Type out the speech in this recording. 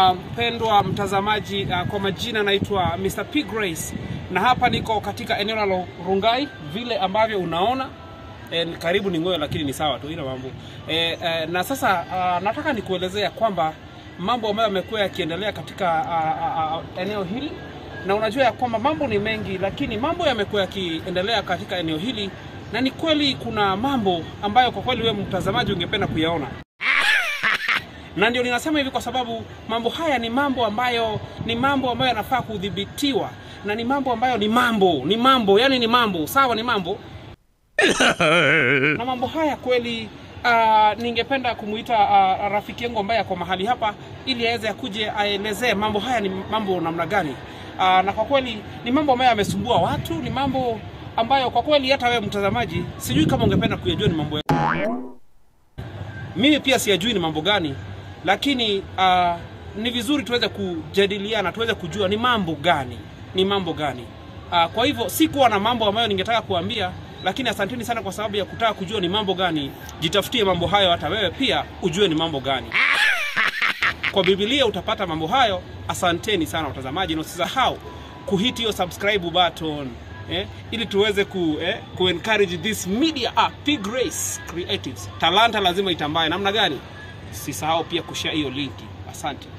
Mpendwa mtazamaji, kwa majina naitwa Mr. P Grace, na hapa niko katika eneo la Rungai vile ambavyo unaona. Karibu ni ngoyo lakini ni sawa tu, ila mambo. Na sasa nataka nikuelezea kwamba mambo ambayo yamekuwa yakiendelea katika eneo hili, na unajua ya kwamba mambo ni mengi, lakini mambo yamekuwa yakiendelea katika eneo hili, na ni kweli kuna mambo ambayo kwa kweli wewe mtazamaji ungependa kuyaona. Na ndio ninasema hivi kwa sababu mambo haya ni mambo ambayo yanafaa kudhibitiwa, na ni mambo ambayo ni mambo, yani ni mambo, sawa, ni mambo. Na mambo haya kweli ningependa kumuita rafiki yangu ambaye ako mahali hapa ili aweze akuje aelezee mambo haya ni mambo namna gani. Na kwa kweli ni mambo ambayo yamesumbua watu, ni mambo ambayo kwa kweli hata wewe mtazamaji sijui kama ungependa kuyajua ni mambo. Mimi pia siyajui ni mambo gani, lakini ni vizuri tuweze kujadiliana, tuweze kujua ni mambo gani. Kwa hivyo sikuwa na mambo ambayo ningetaka kuambia, lakini asanteni sana kwa sababu ya kutaka kujua ni mambo gani. Jitafutie mambo hayo hata wewe pia ujue ni mambo gani. Kwa Biblia utapata mambo hayo. Asanteni sana watazamaji, na usisahau kuhit hiyo subscribe button ili tuweze ku encourage this media P Grace Creatives. Talanta lazima itambae. Namna gani? Usisahau pia kushare hiyo linki. Asante.